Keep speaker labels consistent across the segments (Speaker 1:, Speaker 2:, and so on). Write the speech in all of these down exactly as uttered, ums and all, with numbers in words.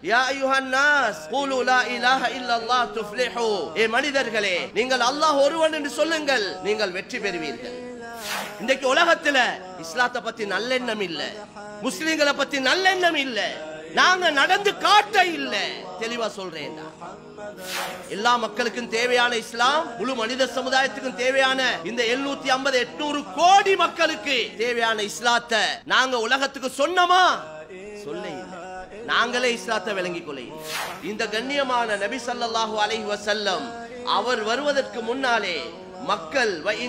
Speaker 1: யா அய்யுஹன் நாஸ் கூலு லா இலாஹ இல்லல்லாஹ் துஃப்லிஹு. ஏ மனிதர்களே, நீங்கள் அல்லாஹ் ஒருவன் என்று சொல்லுங்கள், நீங்கள் வெற்றி பெறுவீர்கள். இன்றைக்கு உலகத்துல இஸ்லாத்தை பத்தி நல்லெண்ணம் இல்ல, முஸ்லிம்களை பத்தி நல்லெண்ணம் இல்ல, நாங்க நடந்து காட்ட இல்ல. தெளிவா சொல்றேன், எல்லா மக்களுக்கும் தேவையான இஸ்லாம், முழு மனித சமுதாயத்துக்கும் தேவையான இந்த எழுநூத்தி ஐம்பது எட்நூறு கோடி மக்களுக்கு தேவையான இஸ்லாத்தை நாங்க உலகத்துக்கு சொன்னோமா? சொல்ல இல்ல. நாங்களே இஸ்லாத்தை விளங்கிக் கொள்ள. இந்த கண்ணியமான நபி ஸல்லல்லாஹு அலைஹி வஸல்லம் அவர் வருவதற்கு முன்னாலே மக்கள்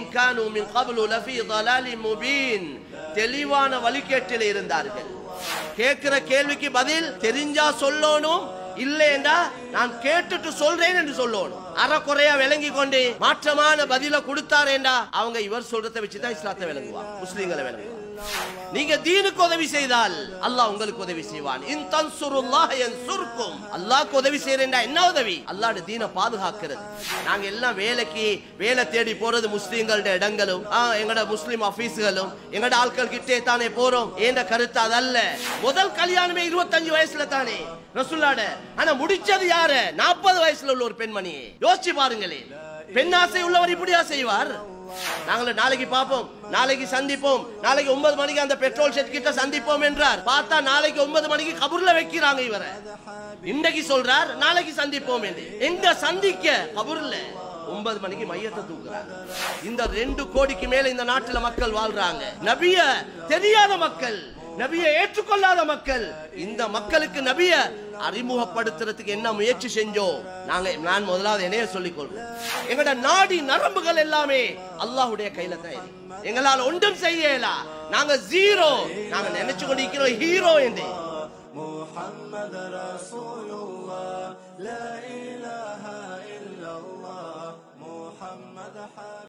Speaker 1: தெளிவான வழிகேட்டில் இருந்தார்கள். கேட்கிற கேள்விக்கு பதில் தெரிஞ்சா சொல்லணும், இல்லையா நான் கேட்டுட்டு சொல்றேன் என்று சொல்லணும். அறக்குறையா விளங்கி கொண்டு மாற்றமான பதில கொடுத்தாரேண்டா அவங்க இவர் சொல்றதை வச்சுதான் இஸ்லாத்தை விளங்குவாங்க, முஸ்லிம்களை விளங்குவாங்க. நீங்க தீனுக்கு உதவி செய்தால் அல்லாஹ் உங்களுக்கு உதவி செய்வான். இன் தன்சுருல்லாஹ் யன்சுர்கும். அல்லாஹ்க்கு உதவி செய்றேன்டா என்ன உதவி? அல்லாஹ்வுடைய தீனை பாதுகாக்கிறது. நாங்க எல்லாம் வேலைக்கு வேலை தேடி போறது முஸ்லிம்களோட இடங்களும் எங்கட முஸ்லிம் ஆபீஸ்களும் எங்கட ஆட்கள் கிட்டே தானே போறோம். ஏண்ட கருத்து அதல்ல. முதல் கல்யாணமே இருபத்தஞ்சு வயசுல தானே ரசூலுல்லாஹ். ஆனா முடிச்சது யாரு? நாற்பது வயசுல உள்ள ஒரு பெண்மணி. யோசிச்சு பாருங்களே, பெண்ணாசை உள்ளவர் இப்படியா செய்வார்? நாங்கள நாளைக்கு பார்ப்போம், நாளைக்கு சந்திப்போம், நாளைக்கு ஒன்பது மணிக்கு அந்த பெட்ரோல் ஷெட் கிட்ட சந்திப்போம் என்றார். பார்த்தா நாளைக்கு ஒன்பது மணிக்கு கபூர்ல வைக்கிறாங்க இவரை. இன்றைக்கு சொல்றார் நாளைக்கு சந்திப்போம் என்று. எங்க சந்திக்க? கபூர்ல. ஒன்பது மணிக்கு மையத்தை தூக்குறாங்க. இந்த ரெண்டு கோடிக்கு மேல இந்த நாட்டுல மக்கள் வாழ்றாங்க. நபிய தெரியாத மக்கள், நபியை ஏற்றுக்கொள்ளாத மக்கள். இந்த மக்களுக்கு நபிய அறிமுகப்படுத்துறதுக்கு என்ன முயற்சி செஞ்சோம் நாங்க? நான் முதலாவது என்னைய சொல்லிக் கொள்றேன், எங்கட நாடி நரம்புகள் எல்லாமே அல்லாஹ்வுடைய கையில தான் இருக்கு. எங்களால் ஒன்றும் செய்யல. நாங்க ஜீரோ. நாங்க நினைச்சு கொண்டிருக்கிறோம் ஹீரோ என்று. முஹம்மது ரசூலுல்லாஹ் லா இலாஹா இல்லல்லாஹ் முஹம்மது